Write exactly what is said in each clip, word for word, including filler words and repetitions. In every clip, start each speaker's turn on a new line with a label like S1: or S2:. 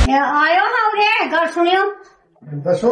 S1: आयो ना उरे गल सुनियो
S2: दसो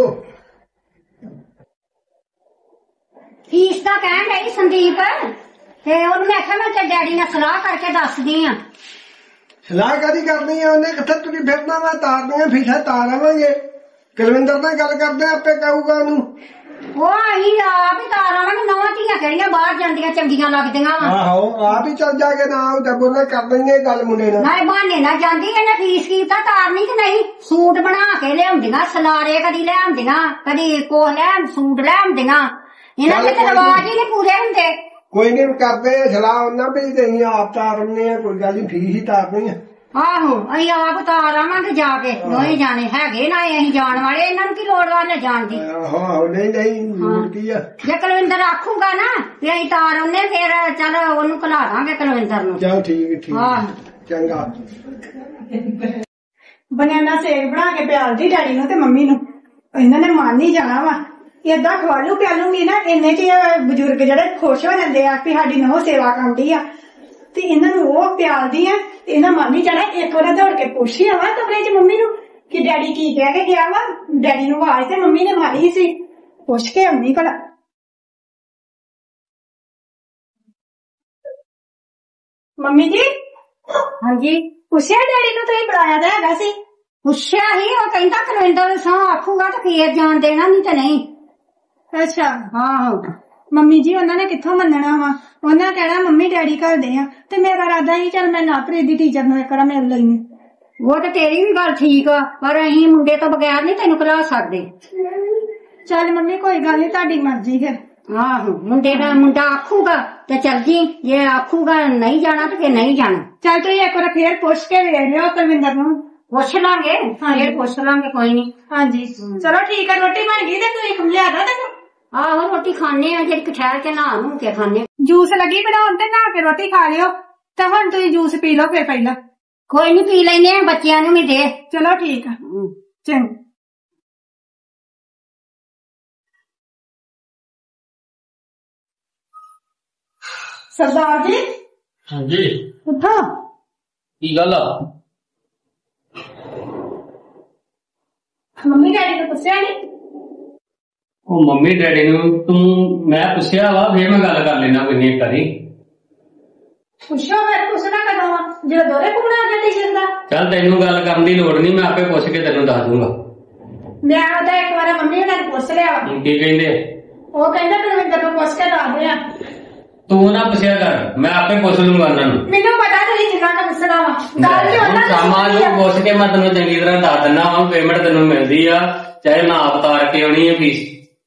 S1: फीस का कहन डई संदीप ते ओनू मैं आख्या मैं तेरे डैडी ने सलाह करके दस दी आ
S2: सलाह कदी करनी है उन्हें किथे तुरी फिरना वा तार दूंगा फीसा तार आवांगे कुलविंदर नाल गल करदे आपे कहूगा ओनू
S1: वो अही आप ही तार आवांगे नवां धीआं किहड़ियां बाहर जांदियां चंगियां लगदियां वा
S2: आहो आप ही चल जाके ना ते बोले कर देंगे गल मुंडे नाल
S1: मैं बहाने ना जांदी इहने फीस कीता तारनी कि नहीं सूट बना के लिआउंदियां सलारे कदी लिआउंदियां कदी कोह ले सूट लिआउंदियां इन्हां दे रिवाज ही नहीं पूरे हुंदे
S2: कोई नहीं करते सलाह उन्हें भी देनी आप तारने कोई गल नहीं फीस ही तारनी है
S1: आहो अं आप तार आवांगे जाके दोवें जाने है ना अं जान वाले इन्हां नूं की लोड़ वा जान दी
S2: आहो नहीं नहीं लोड़ की है
S1: जे कुलविंदर आखूगा ना भी अं तार आउने फिर चल ओनू घला दांगे कुलविंदर नूं
S2: चल ठीक ठीक चंगा
S3: बनाना शेक बना के प्याल दी डैडी नूं ते मम्मी नूं इन्हां ने मान ही जाना वा इदा खवालू प्यालूंगी ना इन्ने च बजुर्ग जेडे खुश हो जाते हैं कि साडी नूं सेवा करदी आ ते इन्हां नूं ओह प्यालदी आ इन्हां मान ही जाना एक बार दौड़ के पुछ ही आवां कमरे च मम्मी नूं कि डैडी की कह के गया वा डैडी नूं आवाज ते मम्मी ने मारी सी पुछ के आउणी भला मम्मी जी
S1: हाँ जी
S3: पुछया डैडी नूं तुसीं बुलाया तां हैगा सी
S1: पुछया ही वो कहंदा कुलविंदर सौ आखूगा तो फेर जान देना नहीं ते नहीं
S3: अच्छा
S1: आहो
S3: मम्मी जी उन्होंने कित्थों मनना वा उन्हें कहना मम्मी डैडी घर दे आ ते मेरा इरादा ही चल मैं नापरी दी टीचर नूं इक बार मिल लईनी
S1: वो तो तेरी भी गल ठीक आ पर अहीं मुंडे तो बगैर नहीं तेनू घला सकदे
S3: चल मम्मी कोई गल नहीं तुहाडी मर्जी फिर
S1: आहो मुंडे दा मुंडा आखूगा ते चल जी जे आखूगा नहीं जाना तो फिर नहीं जाना
S3: चल तू एक बार फिर पुछ के वेख लियो कुलविंदर नूं
S1: पुछ लांगे फिर पुछ लांगे कोई नहीं
S3: हाँ जी चलो ठीक है रोटी बन गई ते तू लिया दा तेनू
S1: आहो रोटी खाने आ जे ठहर के नहा नू के खाने
S3: जूस लगी बनाउण ते नहा के रोटी खा लियो ते हुण तुसीं जूस पी लो फिर पहला
S1: कोई नहीं पी लेने बच्चियां नू भी दे
S3: चलो ठीक है चंगा सरदार जी
S4: हाँ जी
S3: उठो
S4: की गल आ
S3: मम्मी डैडी ने पुछया नहीं
S4: ਉਹ ਮੰਮੀ ਡੈਡੀ ਨੂੰ ਤੂੰ ਮੈਂ ਪੁੱਛਿਆ ਵਾ ਫੇਰ ਮੈਂ ਗੱਲ ਕਰ ਲੈਣਾ ਕੋਈ ਨਹੀਂ ਕਰੀ
S3: ਪੁੱਛੋ ਮੈਂ ਪੁੱਛਣਾ ਕਦੋਂ ਜਿਹੜਾ ਦੋਰੇ ਘੁੰਮਣਾ ਆ ਜਾਂਦੀ ਜਿੰਦਾ
S4: ਚੱਲ ਤੈਨੂੰ ਗੱਲ ਕਰਨ ਦੀ ਲੋੜ ਨਹੀਂ ਮੈਂ ਆਪੇ ਪੁੱਛ ਕੇ ਤੈਨੂੰ ਦੱਸ ਦੂੰਗਾ
S3: ਮੈਂ ਉਹਦਾ ਇੱਕ ਵਾਰ ਮੰਮੀ ਉਹਨਾਂ ਨੂੰ ਪੁੱਛ ਲਿਆ
S4: ਕੀ ਕਹਿੰਦੇ
S3: ਉਹ ਕਹਿੰਦਾ ਕੁਲਵਿੰਦਰ ਨੂੰ ਪੁੱਛ ਕੇ ਦੱਸ ਦਿਆਂ
S4: ਤੂੰ ਨਾ ਪੁੱਛਿਆ ਕਰ ਮੈਂ ਆਪੇ ਪੁੱਛ ਲੂੰਗਾ ਉਹਨਾਂ ਨੂੰ
S3: ਮੈਨੂੰ ਪਤਾ ਤੁਸੀਂ ਜਿੰਨਾ ਦਾ ਪੁੱਛਣਾ ਵਾ ਗੱਲ ਕੀ ਉਹਨਾਂ ਨੂੰ
S4: ਸਾਮਾਂ ਨੂੰ ਪੁੱਛ ਕੇ ਮੈਂ ਤੈਨੂੰ ਚੰਗੀ ਤਰ੍ਹਾਂ ਦੱਸ ਦਿੰਦਾ ਵਾ ਪੇਮੈਂਟ ਤੈਨੂੰ ਮਿਲਦੀ ਆ ਚਾਹੇ ਨਾ ਉਤਾਰ ਕੇ ਆਉਣੀ ਹੈ ਫੀਸ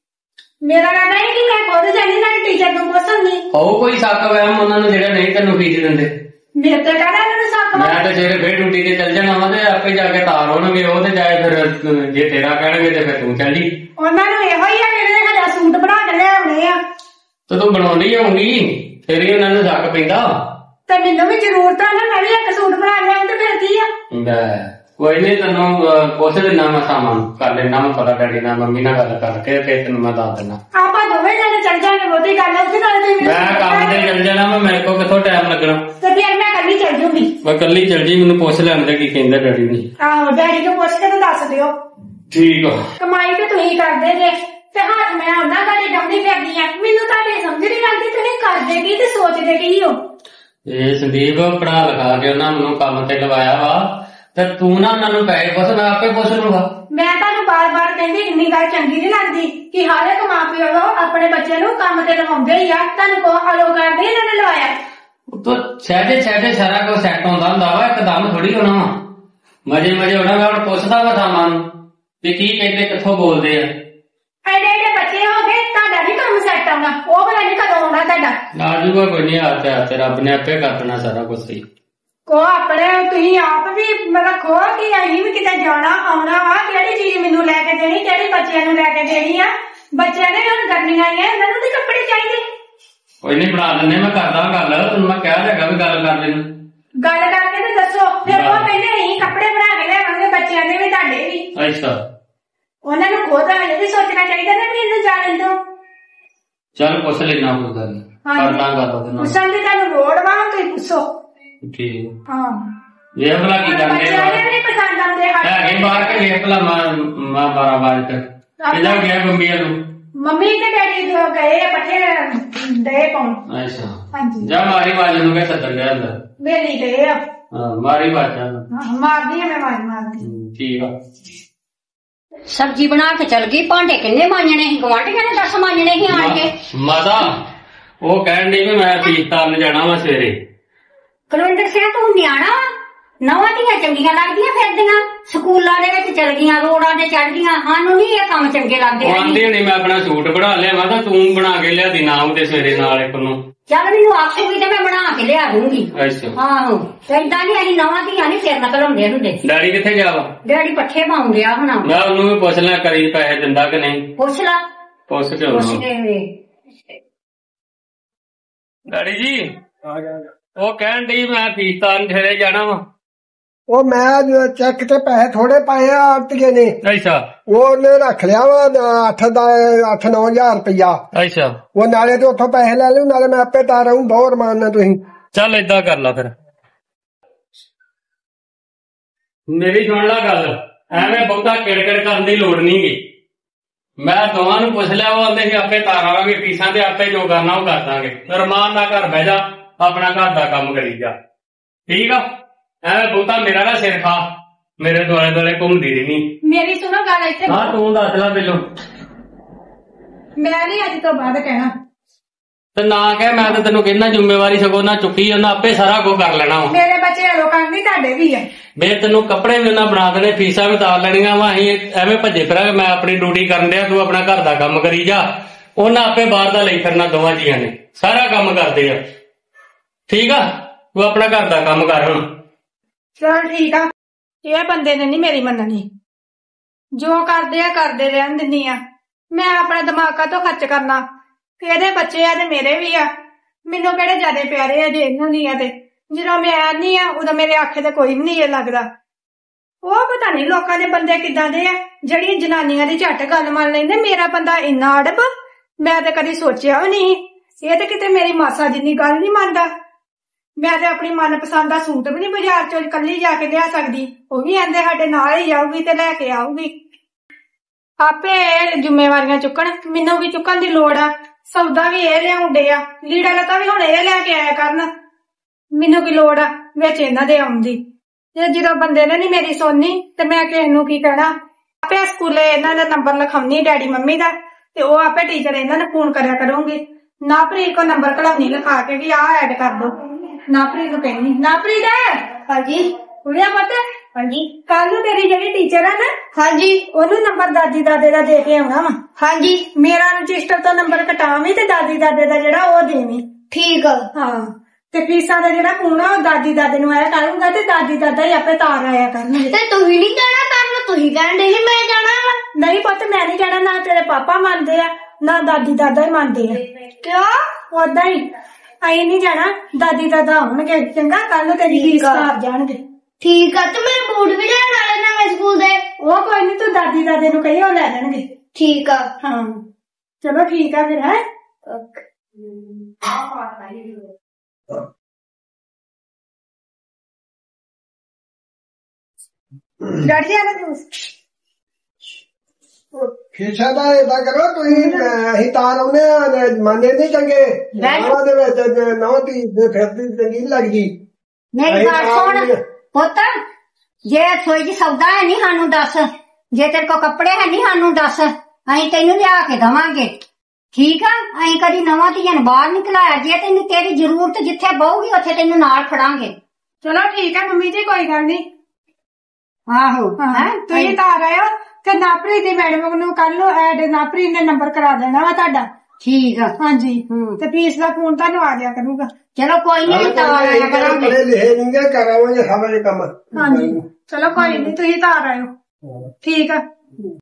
S3: ਮੇਰਾ ਕਹਿੰਦਾ ਹੈ ਕਿ ਮੈਂ ਖੁਦ ਜਾਣੀ ਨਾਲ ਟੀਚਰ ਨੂੰ ਪੁੱਛਾਂਗੀ
S4: ਹੋ ਕੋਈ ਸ਼ੱਕ ਵਹਿਮ ਉਹਨਾਂ ਨੂੰ ਜਿਹੜਾ ਨਹੀਂ ਤੈਨੂੰ ਫੀਸ ਦਿੰਦੇ
S3: ਮੇਰੇ ਤੇ ਕਹਿੰਦਾ ਇਹਨਾਂ ਨੂੰ ਸ਼ੱਕ ਵਾ
S4: ਮੈਂ ਤਾਂ ਜਿਹੜੇ ਫੇਰ ਡਿਊਟੀ ਤੇ ਚੱਲ ਜਾਣਾ ਵਾ ਤੇ ਆਪੇ ਜਾ ਕੇ ਤਾਰ ਹੋਣਗੇ ਉਹ ਤੇ ਜਾਏ ਫਿਰ ਜੇ ਤੇਰਾ ਕਹਿਣਗੇ ਤੇ ਫਿਰ ਤੂੰ ਚੱਲ ਜੀ
S3: ਉਹਨਾਂ ਨੂੰ ਇਹੋ ਹੀ ਆ ਜਿਹੜੇ ਸਾਡਾ ਸੂਟ ਬਣਾ ਕੇ ਲਿਆਉਣੇ ਆ
S4: ਤੇ ਤੂੰ ਬਣਾਉਂਦੀ ਹੋਊਗੀ ਫਿਰ ਹੀ ਉਹਨਾਂ ਨੂੰ ਸ਼ੱਕ ਪੈਂਦਾ
S3: ਤੇ ਮੈਨੂੰ ਵੀ ਜ਼ਰੂਰਤ ਆ ਨਾ ਮੈਂ ਵੀ ਇੱਕ ਸੂਟ ਬਣਾ ਲਿਆਉਂ ਤੇ ਫਿਰ ਕੀ ਆ
S4: ਕੋਈ ਨਹੀਂ ਤੈਨੂੰ ਪੁੱਛ ਦਿੰਦਾ ਮੈਂ ਸਾਮਾਨ ਕਰ ਲੈਣਾ ਮੈਂ ਪਤਾ ਡੈਡੀ ਨਾਲ ਮੰਮੀ ਨਾਲ ਗੱਲ ਕਰਕੇ ਫਿਰ ਤੈਨੂੰ ਮੈਂ ਦੱਸ ਦਿੰਦਾ
S3: ਆਪਾਂ ਦੋਵੇਂ ਜਣੇ ਚੱਲ ਜਾਣੇ ਬਹੁਤੀ ਗੱਲ ਉਹਦੇ ਨਾਲ ਤੇ
S4: ਮੈਂ ਕੰਮ ਤੇ ਚੱਲ ਜਾਣਾ ਮੈਂ ਮੇਰੇ ਕੋਲ ਕਿੱਥੋਂ ਟਾਈਮ ਲੱਗਣਾ
S3: ਤੇ ਫਿਰ ਮੈਂ ਕੱਲੀ ਚੱਲ ਜੂਗੀ
S4: ਮੈਂ ਕੱਲੀ ਚੱਲ ਜੀ ਮੈਨੂੰ ਪੁੱਛ ਲੈਂਦੇ ਕੀ ਕਹਿੰਦਾ ਡੈਡੀ ਨੇ
S3: ਆਹੋ ਡੈਡੀ ਨੂੰ ਪੁੱਛ ਕੇ ਤਾਂ ਦੱਸ ਦਿਓ
S4: ਠੀਕ ਆ
S3: ਕਮਾਈ ਤੇ ਤੁਸੀਂ ਕਰਦੇ ਜੇ ਤੇ ਹੱਥ ਮੈਂ ਉਹਨਾਂ ਘਰੇ ਡੰਡੀ ਫਿਰਦੀ ਆ ਮੈਨੂੰ ਤੁਹਾਡੀ ਸਮਝ ਨਹੀਂ ਲੱਗਦੀ ਤੁਸੀਂ ਕਰਦੇ ਕੀ ਤੇ ਸੋਚਦੇ ਕੀ ਹੋ
S4: ਇਹ ਸੰਦੀਪ ਪੜਾ ਲਗਾ ਕੇ ਉਹਨਾਂ ਮੈਨੂੰ ਕੰਮ ਤੇ ਲਵਾਇਆ ਵਾ ਤੇ ਤੂੰ ਨਾ ਉਹਨਾਂ ਨੂੰ ਪੈਸੇ ਪੁੱਛ ਮੈਂ ਆਪੇ ਪੁੱਛ ਲੂੰਗਾ
S3: ਮੈਂ ਤੁਹਾਨੂੰ ਬਾਰ-ਬਾਰ ਕਹਿੰਦੀ ਇੰਨੀ ਗੱਲ ਚੰਗੀ ਨਹੀਂ ਲੱਗਦੀ ਕਿ ਹਰ ਇੱਕ ਮਾਂ ਪਿਓ ਆਪਣੇ ਬੱਚੇ ਨੂੰ ਕੰਮ ਤੇ ਲਵਾਉਂਦੇ ਹੀ ਆ ਤੁਹਾਨੂੰ ਕੋ ਹਲੋ ਕਰਦੇ ਇਹਨਾਂ ਨੇ ਲਵਾਇਆ
S4: ਤੋ ਛੇੜੇ ਛੇੜੇ ਸਾਰਾ ਕੁਝ ਸੈੱਟ ਹੁੰਦਾ ਹੁੰਦਾ ਵਾ ਇੱਕਦਮ ਥੋੜੀ ਹੋਣਾ ਵਾ ਮਜੇ ਮਜੇ ਹੋਣਾ ਮੈਂ ਹੁਣ ਪੁੱਛਦਾ ਵਾ ਸਾਮਾਨ ਵੀ ਕੀ ਕਹਿੰਦੇ ਕਿੱਥੋਂ ਬੋਲਦੇ ਆ
S3: ਐਡੇ ਐਡੇ ਬੱਚੇ ਹੋ ਗਏ ਤੁਹਾਡਾ ਵੀ ਕੰਮ ਸੈੱਟ ਆਉਣਾ ਉਹ ਪਤਾ ਨਹੀਂ ਕਦੋਂ ਆਉਣਾ ਤੁਹਾਡਾ
S4: ਆਜੂਗਾ ਕੋਈ ਨਹੀਂ ਆਤੇ ਆਤੇ ਰੱਬ ਨੇ ਆਪੇ ਕਰ ਦੇਣਾ ਸਾਰਾ ਕੁਝ ਸਹੀ
S3: ਕੋ ਆਪਣੇ ਤੁਸੀਂ ਆਪ ਵੀ ਰੱਖੋ ਕਿ ਅਸੀਂ ਵੀ ਕਿਤੇ ਜਾਣਾ ਆਉਣਾ ਵਾ ਕਿਹੜੀ ਚੀਜ਼ ਮੈਨੂੰ ਲੈ ਕੇ ਦੇਣੀ ਕਿਹੜੀ ਬੱਚਿਆਂ ਨੂੰ ਲੈ ਕੇ ਦੇਣੀ ਆ ਬੱਚਿਆਂ ਨੇ ਹੁਣ ਕਰਨੀਆਂ ਹੀ ਆ ਇਹਨਾਂ ਨੂੰ ਤੇ ਕੱਪੜੇ ਚਾਹੀਦੇ
S4: ਕੋਈ ਨਹੀਂ ਬਣਾ ਦਿੰਦੇ ਮੈਂ ਕਰਦਾ ਗੱਲ ਤੈਨੂੰ ਮੈਂ ਕਿਹਾ ਹੈਗਾ ਵੀ ਗੱਲ ਕਰ ਲੈਣ
S3: ਗੱਲ ਕਰਕੇ ਤੇ ਦੱਸੋ ਫਿਰ ਉਹ ਕਹਿੰਦੇ ਅਸੀਂ ਕੱਪੜੇ ਬਣਾ ਕੇ ਲਿਆਵਾਂਗੇ ਬੱਚਿਆਂ ਦੇ ਵੀ ਤੁਹਾਡੇ ਵੀ
S4: ਅੱਛਾ
S3: ਉਹਨਾਂ ਨੂੰ ਖੁਦ ਇਹ ਵੀ ਸੋਚਣਾ ਚਾਹੀਦਾ ਨਾ ਵੀ ਇਹਨੂੰ ਜਾਣ ਦਿਓ
S4: ਚੱਲ ਪੁੱਛ ਲੈਣਾ ਕੋਈ ਗੱਲ ਨਹੀਂ ਕਰਦਾ ਗੱਲ ਉਹਦੇ ਨਾਲ
S3: ਪੁੱਛਣ ਦੀ ਤੁਹਾਨੂੰ ਲੋੜ ਵਾ ਤੁਸੀਂ ਪੁੱਛੋ
S4: ਠੀਕ
S3: ਹਾਂ
S4: ਵੇਖ ਭਲਾ ਕੀ ਕਰਦੇ
S3: ਬੱਚਿਆਂ ਨੇ ਵੀ ਨੀ ਪਸੰਦ ਆਉਂਦੇ
S4: ਹੈਗੇ
S3: ਸਾਡੇ
S4: ਬਾਹਰ ਕੇ ਵੇਖ ਭਲਾ ਮਾਂ ਬਾਰਾਂ ਬਾਜ ਕਰ ਕਿਹਦਾ ਗਿਆ ਬੰਬੀਆਂ ਨੂੰ।
S3: ਮੰਮੀ ਤੇ ਡੈਡੀ ਦੋ ਗਏ ਆ ਪੱਠੇ ਦੇ ਪਾਉਣ।
S4: ਅੱਛਾ
S3: ਹਾਂਜੀ
S4: ਜਾ ਮਾਰੀ ਬਾਜ ਨੂੰ ਕਿ ਸੱਦਣ ਲਿਆ ਅੰਦਰ।
S3: ਵੇਲੀ ਗਏ ਆ।
S4: ਹਾਂ ਮਾਰੀ ਬਾਜਾ
S3: ਮਾਰਦੀ ਆ ਮੈਂ ਮਾਰ ਮਾਰਦੀ।
S4: ਠੀਕ ਆ।
S1: ਸਬਜ਼ੀ ਬਣਾ ਕੇ ਚਲ ਗਈ, ਭਾਂਡੇ ਕਿੰਨੇ ਮਾਂਜਣੇ ਸੀ, ਗਵਾਂਢੀਆਂ ਨੇ ਦੱਸ ਮਾਂਜਣੇ ਸੀ ਆਣ ਕੇ।
S4: ਮਾਤਾ ਉਹ ਕਹਿਣ ਡਈ ਵੀ ਮੈਂ ਫੀਸ ਤਾਰਨ ਜਾਣਾ ਵਾ ਸਵੇਰੇ।
S1: ਕੁਲਵਿੰਦਰ ਸਿੰਘ ਤੂੰ ਨਿਆਣਾ ਨਵਾਂ ਦੀਆਂ ਚੰਗੀਆਂ ਲੱਗਦੀਆਂ ਫਿਰਦੀਆਂ, ਸਕੂਲਾਂ ਦੇ ਵਿੱਚ ਚਲ ਗਈਆਂ, ਰੋਡਾਂ ਤੇ ਚੜ ਗਈਆਂ, ਸਾਨੂੰ ਨਹੀਂ ਇਹ ਕੰਮ ਚੰਗੇ ਲੱਗਦੇ।
S4: ਉਹ ਆਂਦੀ ਨਹੀਂ ਮੈਂ ਆਪਣਾ ਸੂਟ ਬਣਾ ਲਿਆ, ਮੈਂ ਕਿਹਾ ਤੂੰ ਬਣਾ ਕੇ ਲਿਆ ਦੀ ਨਾ ਉਹਦੇ ਸਵੇਰੇ ਨਾਲ ਇੱਕ ਨੂੰ।
S1: ਚੱਲ ਮੈਨੂੰ ਆਖੂਗੀ ਤੇ ਮੈਂ ਬਣਾ ਕੇ ਲਿਆ ਦੂੰਗੀ।
S4: ਅੱਛਾ
S1: ਆਹੋ ਏਦਾਂ ਨੀ ਅਸੀਂ ਨਵਾਂ ਦੀਆਂ ਨੀ ਸਿਰ ਨਕਲ ਹੁੰਦੇ ਹੁੰਦੇ।
S4: ਡੈਡੀ ਕਿੱਥੇ ਗਿਆ ਵਾ?
S1: ਡੈਡੀ ਪੱਠੇ ਪਾਉਣ ਗਿਆ ਹੋਣਾ।
S4: ਮੈਂ ਉਹਨੂੰ ਵੀ ਪੁੱਛ ਲਿਆ ਕਰੀ ਪੈਸੇ ਦਿੰਦਾ ਕਿ ਨਹੀਂ।
S1: ਪੁੱਛ ਲਾ
S4: ਪੁੱਛ ਕੇ
S1: ਪੁੱਛ
S4: ਉਹਨੂੰ।
S1: ਕੇ ਵੇ
S4: ਡੈਡੀ ਜੀ
S2: ਆ ਗਿਆ
S4: ਉਹ ਕਹਿਣ ਡਈ ਮੈਂ ਫੀਸ ਤਾਰਨ ਸਵੇਰੇ ਜਾਣਾ ਵਾ।
S2: ਉਹ ਮੈਂ ਚੈੱਕ ਤੇ ਪੈਸੇ ਥੋੜੇ ਪਾਏ ਆ ਆਰਤੀਏ ਨੇ,
S4: ਅੱਛਾ
S2: ਉਹ ਉਹਨੇ ਰੱਖ ਲਿਆ ਵਾ ਅੱਠ ਦਾ ਅੱਠ ਨੌ ਹਜ਼ਾਰ ਰੁਪਇਆ।
S4: ਅੱਛਾ
S2: ਉਹ ਨਾਲੇ ਤੇ ਉੱਥੋਂ ਪੈਸੇ ਲੈ ਲਿਓ, ਨਾਲੇ ਮੈਂ ਆਪੇ ਤਾਰ ਆਊਂ ਬਹੁਤ ਰਮਾਨ ਨਾਲ। ਤੁਸੀਂ
S4: ਚੱਲ ਏਦਾਂ ਕਰ ਲਾ ਫਿਰ। ਮੇਰੀ ਸੁਣ ਲਾ ਗੱਲ, ਐਵੇਂ ਬਹੁਤਾ ਕਿੜਕਿੜ ਕਰਨ ਦੀ ਲੋੜ ਨਹੀਂ ਗੀ। ਮੈਂ ਦੋਵਾਂ ਨੂੰ ਪੁੱਛ ਲਿਆ, ਉਹ ਆਂਦੇ ਸੀ ਆਪੇ ਤਾਰ ਆਵਾਂਗੇ ਫੀਸਾਂ ਤੇ ਆਪੇ ਜੋ ਕਰਨਾ ਉਹ ਕਰ ਦਾਂਗੇ। ਰਮਾਨ ਨਾਲ ਘਰ ਬਹਿ ਜਾ, ਆਪਣਾ ਘਰ ਦਾ ਕੰਮ ਕਰੀ ਜਾ, ਠੀਕ ਆ। ਐਵੇਂ ਬਹੁਤਾ ਮੇਰਾ ਨਾ ਸਿਰ ਖਾ, ਮੇਰੇ ਦੁਆਲੇ ਦੁਆਲੇ ਘੁੰਮਦੀ ਰਹੀ।
S3: ਮੇਰੀ ਸੁਣੋ ਗੱਲ ਇੱਥੇ।
S4: ਹਾਂ ਤੂੰ ਦੱਸ ਲੈ ਪਹਿਲੋਂ।
S3: ਮੈਂ ਨਹੀਂ ਅੱਜ ਤੋਂ ਬਾਅਦ ਕਹਿਣਾ
S4: ਤੇ ਨਾ ਕਹਿ, ਮੈਂ ਤਾਂ ਤੈਨੂੰ ਕਹਿੰਦਾ ਜ਼ਿੰਮੇਵਾਰੀ ਸਗੋਂ ਨਾ ਚੁੱਕੀ, ਉਹਨਾਂ ਆਪੇ ਸਾਰਾ ਕੁਝ ਕਰ ਲੈਣਾ ਵਾ।
S3: ਮੇਰੇ ਬੱਚੇ ਲੋਕਾਂ ਦੀ ਤੁਹਾਡੇ ਵੀ ਆ।
S4: ਮੈਂ ਤੈਨੂੰ ਕੱਪੜੇ ਵੀ ਉਹਨਾਂ ਬਣਾ ਦੇਣੇ, ਫੀਸਾਂ ਵੀ ਤਾਰ ਲੈਣੀਆਂ ਵਾ। ਅਸੀਂ ਐਵੇਂ ਭੱਜੇ ਫਿਰਾਂਗੇ, ਮੈਂ ਆਪਣੀ ਡਿਊਟੀ ਕਰਨ ਡਿਆ, ਤੂੰ ਆਪਣਾ ਘਰ ਦਾ ਕੰਮ ਕਰੀ ਜਾ। ਉਹਨਾਂ ਆਪੇ ਬਾਹਰ ਦਾ ਲਈ ਫਿਰਨਾ, ਦੋਵਾਂ ਜੀਆਂ ਨੇ ਸਾਰਾ ਕੰਮ ਕਰਦੇ ਆ, ਠੀਕ ਆ। ਤੂੰ ਆਪਣਾ ਘਰ ਦਾ ਕੰਮ ਕਰ ਹੁਣ।
S3: ਚਲ ਠੀਕ ਆ। ਇਹ ਬੰਦੇ ਨੇ ਨਹੀਂ ਮੇਰੀ ਮੰਨਣੀ, ਜੋ ਕਰਦੇ ਆ ਕਰਦੇ ਰਹਿਣ ਦਿੰਦੀ ਆ। ਮੈਂ ਆਪਣਾ ਦਿਮਾਗ ਤੋਂ ਖਰਚ ਕਰਨਾ, ਇਹਦੇ ਬੱਚੇ ਆ ਤੇ ਮੇਰੇ ਵੀ ਆ। ਮੈਨੂੰ ਕਿਹੜੇ ਜ਼ਿਆਦਾ ਪਿਆਰੇ ਆ ਜੇ ਇਹਨੂੰ ਨਹੀਂ ਆ ਤੇ। ਜਦੋਂ ਮੈਂ ਨਹੀਂ ਆ ਉਦੋਂ ਮੇਰੇ ਆਖੇ ਤੇ ਕੋਈ ਵੀ ਨਹੀਂ ਇਹ ਲੱਗਦਾ। ਉਹ ਪਤਾ ਨਹੀਂ ਲੋਕਾਂ ਦੇ ਬੰਦੇ ਕਿੱਦਾਂ ਦੇ ਆ, ਜਿਹੜੀਆਂ ਜਨਾਨੀਆਂ ਦੀ ਝੱਟ ਗੱਲ ਮੰਨ ਲੈਂਦੇ। ਮੇਰਾ ਬੰਦਾ ਇੰਨਾ ਅੜਬ ਮੈਂ ਤੇ ਕਦੀ ਸੋਚਿਆ ਵੀ ਨਹੀਂ। ਇਹ ਤੇ ਕਿਤੇ ਮੇਰੀ ਮਾਸਾ ਜਿੰਨੀ ਗੱਲ ਨਹੀਂ ਮੰਨਦਾ। ਮੈਂ ਤੇ ਆਪਣੀ ਮਨਪਸੰਦ ਦਾ ਸੂਟ ਵੀ ਨਹੀਂ ਬਾਜ਼ਾਰ ਚੋਂ ਇਕੱਲੀ ਜਾ ਕੇ ਲਿਆ ਸਕਦੀ, ਉਹ ਵੀ ਆਂਦੇ ਸਾਡੇ ਨਾਲ ਹੀ ਆਊਗੀ ਤੇ ਲੈ ਕੇ ਆਊਗੀ। ਆਪੇ ਜ਼ਿੰਮੇਵਾਰੀਆਂ ਚੁੱਕਣ, ਮੈਨੂੰ ਵੀ ਚੁੱਕਣ ਦੀ ਲੋੜ ਆ। ਸੌਦਾ ਵੀ ਇਹ ਲਿਆਉਂਦੇ ਆ, ਲੀੜਾ ਲੱਤਾ ਵੀ ਹੁਣ ਇਹ ਲੈ ਕੇ ਆਇਆ ਕਰਨ। ਮੈਨੂੰ ਕੀ ਲੋੜ ਆ ਵਿੱਚ ਇਹਨਾਂ ਦੇ ਆਉਣ ਦੀ। ਤੇ ਜਦੋਂ ਬੰਦੇ ਨੇ ਨੀ ਮੇਰੀ ਸੁਣਨੀ ਤੇ ਮੈਂ ਕਿਸੇ ਨੂੰ ਕੀ ਕਹਿਣਾ। ਆਪੇ ਸਕੂਲੇ ਇਹਨਾਂ ਦਾ ਨੰਬਰ ਲਿਖਾਉਣੀ ਡੈਡੀ ਮੰਮੀ ਦਾ, ਤੇ ਉਹ ਆਪੇ ਟੀਚਰ ਇਹਨਾਂ ਨੂੰ ਫੋਨ ਕਰਿਆ ਕਰੂੰਗੀ। ਨਾਪ੍ਰੀਤ ਕੋ ਨੰਬਰ ਘਲਾਉਣੀ ਲਿਖਾ ਕੇ ਵੀ ਆਹ ਐਡ ਕਰ ਦੋ। ਨਾਪ੍ਰੀਤ ਨੂੰ ਕਹਿਣੀ, ਨਾਪ੍ਰੀਤ ਹਾਂਜੀ ਕੁੜੀਆਂ ਪਤਾ ਹਾਂਜੀ ਕੱਲ ਨੂੰ ਤੇਰੀ ਜਿਹੜੀ ਟੀਚਰ ਆ ਨਾ ਹਾਂਜੀ ਉਹਨੂੰ ਨੰਬਰ ਦਾਦੀ ਦਾਦੇ ਦਾ ਦੇ ਕੇ ਆਉਣਾ ਵਾ। ਹਾਂਜੀ ਮੇਰਾ ਰਜਿਸਟਰ ਤੋਂ ਨੰਬਰ ਕਟਾਵੀਂ ਤੇ ਦਾਦੀ ਦਾਦੇ ਦਾ ਜਿਹੜਾ ਉਹ ਦੇਵੀਂ। ਠੀਕ ਆ। ਹਾਂ ਤੇ ਫੀਸਾਂ ਦਾ ਜਿਹੜਾ ਫੋਨ ਆ ਉਹ ਦਾਦੀ ਦਾਦੇ ਨੂੰ ਆਇਆ ਕਰੂੰਗਾ ਤੇ ਦਾਦੀ ਦਾਦਾ ਹੀ ਆਪੇ ਤਾਰ ਆਇਆ ਕਰਨਗੇ। ਤੇ ਤੁਸੀਂ ਨਹੀਂ ਜਾਣਾ ਕਰਨ, ਤੁਸੀਂ ਕਹਿੰਦੇ ਸੀ ਮੈਂ ਜਾਣਾ ਵਾ। ਨਹੀਂ ਪੁੱਤ ਮੈਂ ਨਹੀਂ ਜਾਣਾ, ਨਾ ਤੇਰੇ ਪਾਪਾ ਮੰਨਦੇ ਆ ਨਾ ਦਾਦੀ ਦਾਦਾ ਹੀ ਮੰਨਦੇ ਆ। ਕਿਉਂ? ਓਦਾਂ ਹੀ ਅਸੀਂ ਨਹੀਂ ਜਾਣਾ, ਦਾਦੀ ਦਾਦਾ ਆਉਣਗੇ। ਚੰਗਾ ਕੱਲ ਨੂੰ ਤੇਰੀ ਫੀਸ ਤਾਰ ਜਾਣਗੇ। ਠੀਕ ਆ। ਤੇ ਮੇਰੇ ਬੂਟ ਵੀ ਲੈਣ ਵਾਲੇ ਨਵੇਂ ਸਕੂਲ ਦੇ। ਉਹ ਕੋਈ ਨਹੀਂ, ਤੂੰ ਦਾਦੀ ਦਾਦੇ ਨੂੰ ਕਹੀ ਉਹ ਲੈ ਦੇਣਗੇ। ਠੀਕ ਆ। ਹਾਂ ਚਲੋ ਠੀਕ ਆ ਫਿਰ। ਹੈ ਡੈਡੀ ਆ ਨਾ
S2: ਫੀਸਾਂ ਦਾ ਏਦਾਂ ਕਰੋ ਤੁਸੀਂ, ਅਸੀਂ ਤਾਰ ਆਉਨੇ ਆ, ਮੰਨੇ ਨਹੀਂ ਚੰਗੇ ਉਹਨਾਂ ਦੇ ਵਿੱਚ ਨੌ ਧੀ ਫਿਰਦੀ ਚੰਗੀ ਨੀ ਲੱਗਦੀ।
S1: ਮੇਰੀ ਗੱਲ ਸੁਣ ਪੁੱਤ, ਜੇ ਸੋਈ ਚ ਸੌਦਾ ਹੈ ਨਹੀਂ ਸਾਨੂੰ ਦੱਸ, ਜੇ ਤੇਰੇ ਕੋਲ ਕੱਪੜੇ ਹੈ ਨਹੀਂ ਸਾਨੂੰ ਦੱਸ, ਅਸੀਂ ਤੈਨੂੰ ਲਿਆ ਕੇ ਦਵਾਂਗੇ, ਠੀਕ ਆ। ਅਸੀਂ ਕਦੀ ਨਵਾਂ ਧੀਆਂ ਨੂੰ ਬਾਹਰ ਨਿਕਲਾਇਆ, ਜੇ ਤੈਨੂੰ ਤੇਰੀ ਜ਼ਰੂਰਤ ਜਿੱਥੇ ਬਹੂਗੀ ਉੱਥੇ ਤੈਨੂੰ ਨਾਲ ਖੜਾਂਗੇ।
S3: ਚਲੋ ਠੀਕ ਆ ਮੰਮੀ ਜੀ, ਕੋਈ ਗੱਲ ਨਹੀਂ।
S1: ਆਹੋ
S3: ਹੈ ਤੁਸੀਂ ਤਾਰ ਆਇਓ ਤੇ ਨਾਪ੍ਰੀਤ ਦੀ ਮੈਡਮ ਨੂੰ ਕੱਲ ਨੂੰ ਐਡ ਨਾਪ੍ਰੀਤ ਨੇ ਨੰਬਰ ਕਰਾ ਦੇਣਾ ਵਾ ਤੁਹਾਡਾ।
S1: ਠੀਕ ਆ।
S3: ਹਾਂਜੀ ਤੇ ਫੀਸ ਦਾ ਫੋਨ ਤੁਹਾਨੂੰ ਆ ਜਾਇਆ ਕਰੂਗਾ।
S1: ਚਲੋ ਕੋਈ ਨਹੀਂ, ਤਾਰ ਆਇਆ ਕਰਾਂਗੇ।
S2: ਪੜੇ ਲਿਖੇ ਨਹੀਂ ਕਰਾਵਾਂਗੇ ਸਾਰੇ ਕੰਮ।
S3: ਹਾਂਜੀ ਚਲੋ ਕੋਈ ਨਹੀਂ, ਤੁਸੀਂ ਤਾਰ ਆਇਓ। ਠੀਕ ਆ।